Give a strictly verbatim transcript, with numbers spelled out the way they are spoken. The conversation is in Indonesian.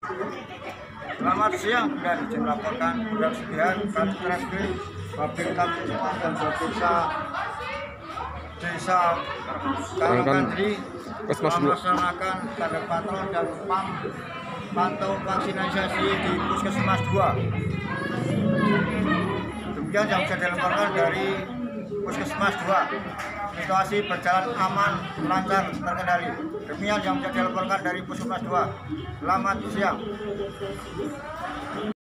Selamat siang dan dilaporkan Gudang Sedihan Katreskrim Babinkan dan Babinsa Desa Karangkandri melaksanakan tanda patrol dan pam pantau vaksinasi di Puskesmas dua. Demikian yang bisa dilaporkan dari Puskesmas dua. Situasi berjalan aman, lancar, terkendali. Demikian yang bisa dilaporkan dari Puskesmas dua. Selamat siang.